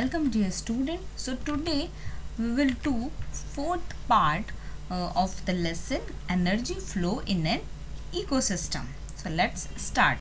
Welcome dear student. So today we will do fourth part of the lesson energy flow in an ecosystem. So let's start.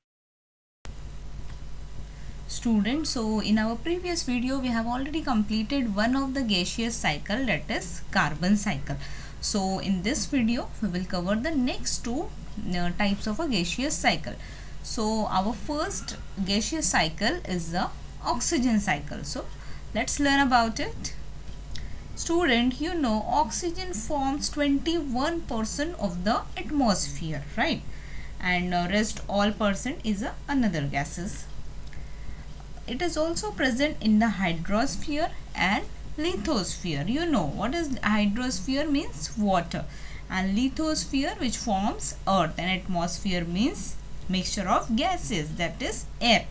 Students, so in our previous video we have already completed one of the gaseous cycle, that is carbon cycle. So in this video we will cover the next two types of a gaseous cycle. So our first gaseous cycle is the oxygen cycle. So let's learn about it. Student, you know oxygen forms 21% of the atmosphere, right? And rest all percent is another gases. It is also present in the hydrosphere and lithosphere. You know what is hydrosphere means water, and lithosphere which forms earth, and atmosphere means mixture of gases, that is air.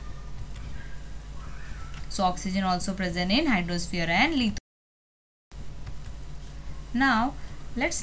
So oxygen also present in hydrosphere and lithosphere. Now let's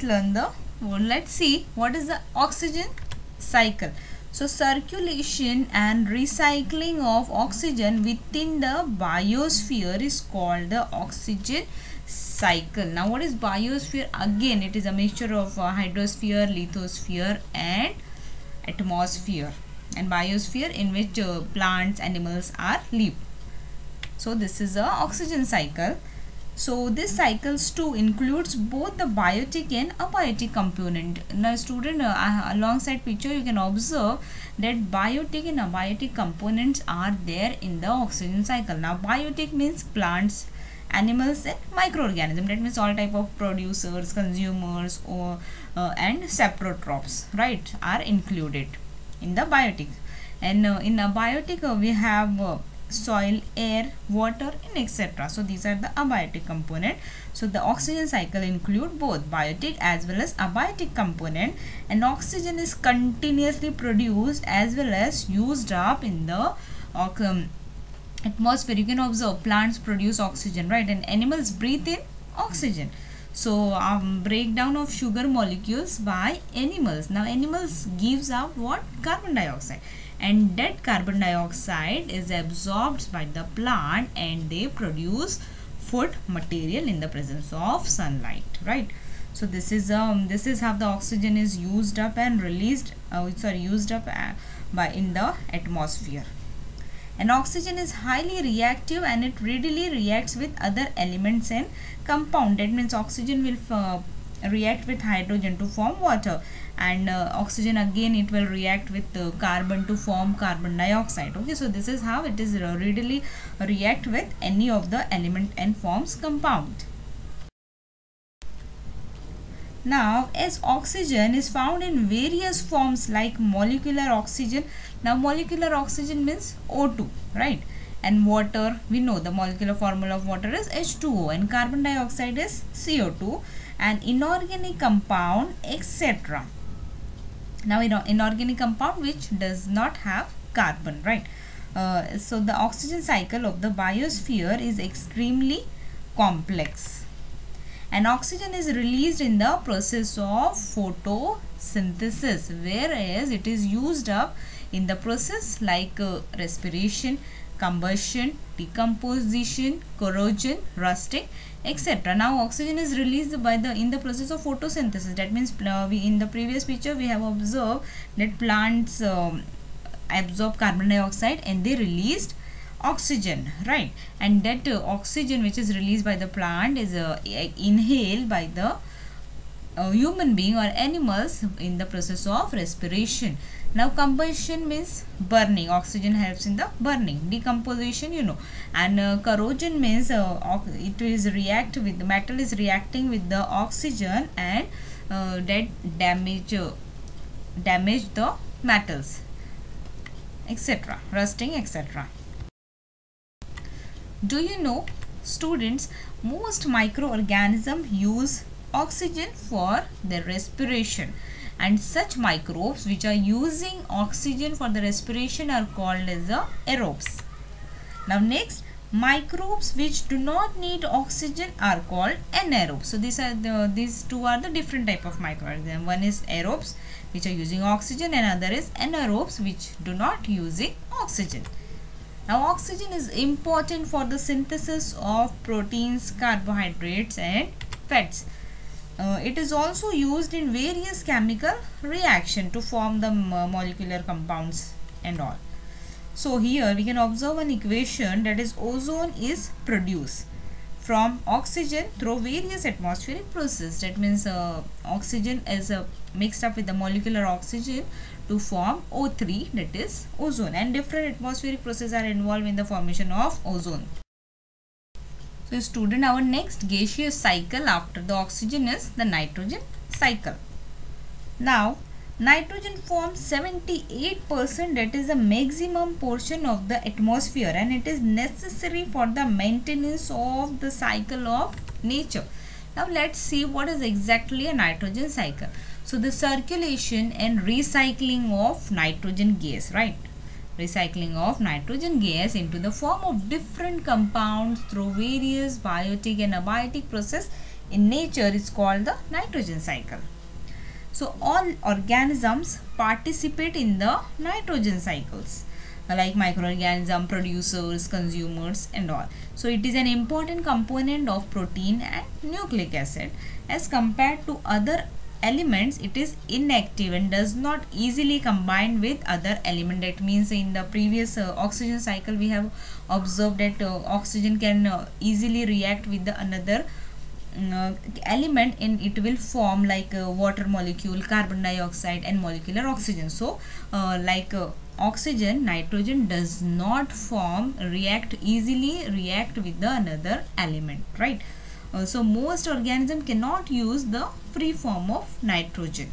see what is the oxygen cycle. So circulation and recycling of oxygen within the biosphere is called the oxygen cycle. Now what is biosphere? Again it is a mixture of hydrosphere, lithosphere and atmosphere, and biosphere in which plants, animals are live. So this is a oxygen cycle. So this cycles too includes both the biotic and abiotic component. Now student, alongside picture you can observe that biotic and abiotic components are there in the oxygen cycle. Now biotic means plants, animals and microorganisms, that means all type of producers, consumers or and saprotrophs, right, are included in the biotic. And in abiotic we have soil, air, water and etc. So these are the abiotic component. So the oxygen cycle include both biotic as well as abiotic component, and oxygen is continuously produced as well as used up in the atmosphere. You can observe plants produce oxygen, right, and animals breathe in oxygen. So breakdown of sugar molecules by animals. Now animals gives out what? Carbon dioxide, and that carbon dioxide is absorbed by the plant and they produce food material in the presence of sunlight, right? So this is how the oxygen is used up and released by in the atmosphere. And oxygen is highly reactive and it readily reacts with other elements and compound. That means oxygen will react with hydrogen to form water, and oxygen again it will react with carbon to form carbon dioxide. Okay, so this is how it is readily react with any of the element and forms compound. Now as oxygen is found in various forms like molecular oxygen. Now molecular oxygen means O2, right, and water, we know the molecular formula of water is H2O, and carbon dioxide is CO2, and inorganic compound etc. Now inorganic compound which does not have carbon, right? So the oxygen cycle of the biosphere is extremely complex, and oxygen is released in the process of photosynthesis, whereas it is used up in the process like respiration, combustion, decomposition, corrosion, rusting, etc. Now oxygen is released in the process of photosynthesis. That means in the previous picture we have observed that plants absorb carbon dioxide and they released oxygen, right, and that oxygen which is released by the plant is inhaled by the human being or animals in the process of respiration. Now combustion means burning, oxygen helps in the burning. Decomposition, you know, and corrosion means it is react with the metal is reacting with the oxygen and that damage the metals, etc., rusting, etc. Do you know students, most microorganisms use oxygen for their respiration, and such microbes which are using oxygen for the respiration are called as the aerobes. Now next, microbes which do not need oxygen are called anaerobes. So these two are the different type of microorganisms. One is aerobes which are using oxygen, and other is anaerobes which do not using oxygen. Now oxygen is important for the synthesis of proteins, carbohydrates and fats. It is also used in various chemical reaction to form the molecular compounds and all. So here we can observe an equation, that is ozone is produced from oxygen through various atmospheric processes. That means oxygen is mixed up with the molecular oxygen to form O3, that is ozone, and different atmospheric processes are involved in the formation of ozone. So student, our next gaseous cycle after the oxygen is the nitrogen cycle. Now nitrogen forms 78%, that is the maximum portion of the atmosphere, and it is necessary for the maintenance of the cycle of nature. Now let's see what is exactly a nitrogen cycle. So the circulation and recycling of nitrogen gas, right? Recycling of nitrogen gas into the form of different compounds through various biotic and abiotic process in nature is called the nitrogen cycle. So all organisms participate in the nitrogen cycles, like microorganisms, producers, consumers and all. So it is an important component of protein and nucleic acid. As compared to other elements, it is inactive and does not easily combine with other element. That means in the previous oxygen cycle we have observed that oxygen can easily react with the another element, and it will form like water molecule, carbon dioxide and molecular oxygen. So oxygen, nitrogen does not easily react with the another element, right? So most organisms cannot use the free form of nitrogen.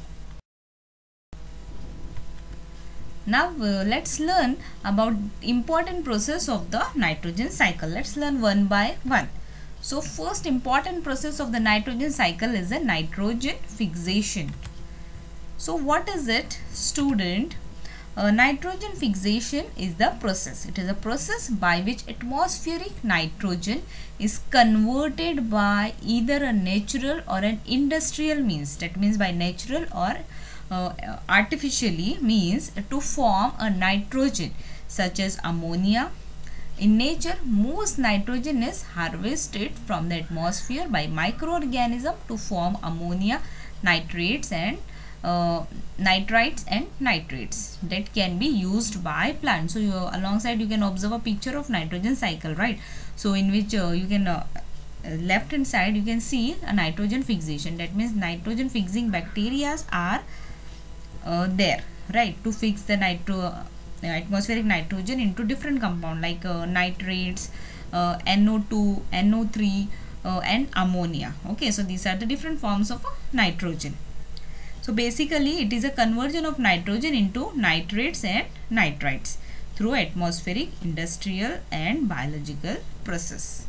Now let's learn about important process of the nitrogen cycle. Let's learn one by one. So first important process of the nitrogen cycle is the nitrogen fixation. So what is it, student? Nitrogen fixation is the process. It is a process by which atmospheric nitrogen is converted by either a natural or an industrial means. That means by natural or artificially means to form a nitrogen such as ammonia. In nature, most nitrogen is harvested from the atmosphere by microorganisms to form ammonia, nitrates and nitrites and nitrates that can be used by plants. So alongside you can observe a picture of nitrogen cycle, right? So in which you can left hand side you can see a nitrogen fixation. That means nitrogen fixing bacteria are there, right, to fix the atmospheric nitrogen into different compound like nitrates, NO2, NO3 and ammonia. Okay, so these are the different forms of nitrogen. So basically it is a conversion of nitrogen into nitrates and nitrites through atmospheric, industrial and biological process.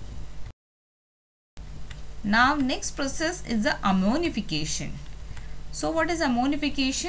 Now next process is the ammonification. So what is ammonification?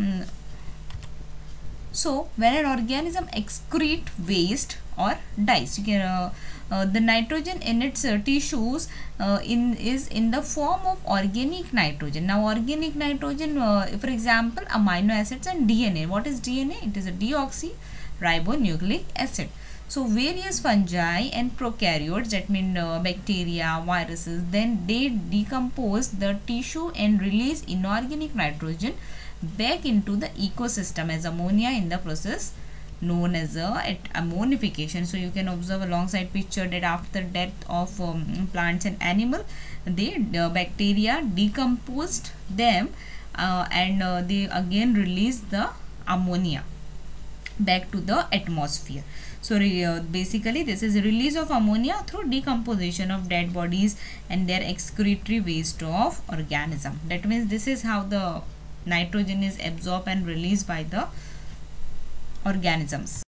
So when an organism excrete waste or dyes, you can the nitrogen in its tissues is in the form of organic nitrogen. Now organic nitrogen, for example, amino acids and DNA. What is DNA? It is a deoxyribonucleic acid. So various fungi and prokaryotes, that mean bacteria, viruses, then they decompose the tissue and release inorganic nitrogen back into the ecosystem as ammonia in the process known as ammonification. So you can observe alongside picture that after death of plants and animal, the bacteria decomposed them and they again release the ammonia back to the atmosphere. So basically this is a release of ammonia through decomposition of dead bodies and their excretory waste of organism. That means this is how the nitrogen is absorbed and released by the organisms.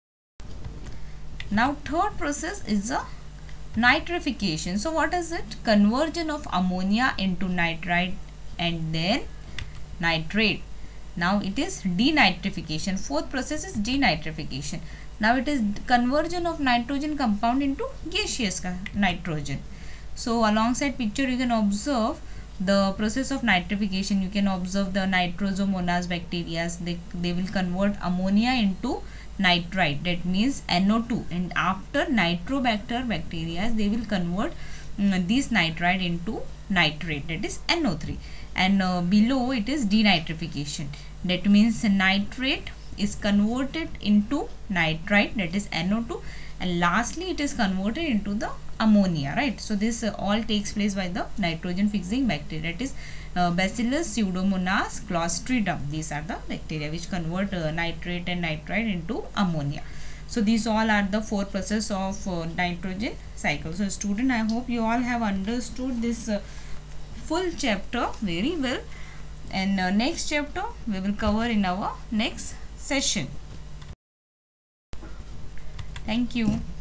Now third process is a nitrification. So what is it? Conversion of ammonia into nitrite and then nitrate. Now it is denitrification. Fourth process is denitrification. Now it is conversion of nitrogen compound into gaseous nitrogen. So alongside picture you can observe the process of nitrification. You can observe the nitrosomonas bacteria. They will convert ammonia into nitrite, that means NO2, and after Nitrobacter bacteria they will convert this nitrite into nitrate, that is NO3, and below it is denitrification, that means nitrate is converted into nitrite, that is NO2, and lastly it is converted into the ammonia, right? So this all takes place by the nitrogen fixing bacteria, that is Bacillus, Pseudomonas, Clostridium. These are the bacteria which convert nitrate and nitrite into ammonia. So these all are the 4 processes of nitrogen cycle. So student, I hope you all have understood this full chapter very well, and next chapter we will cover in our next session. Thank you.